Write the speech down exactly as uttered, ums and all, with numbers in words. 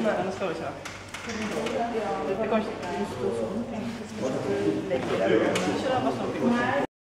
Den skal vi ikke. Det kan ikke stå sånn. Ikke det var sånn.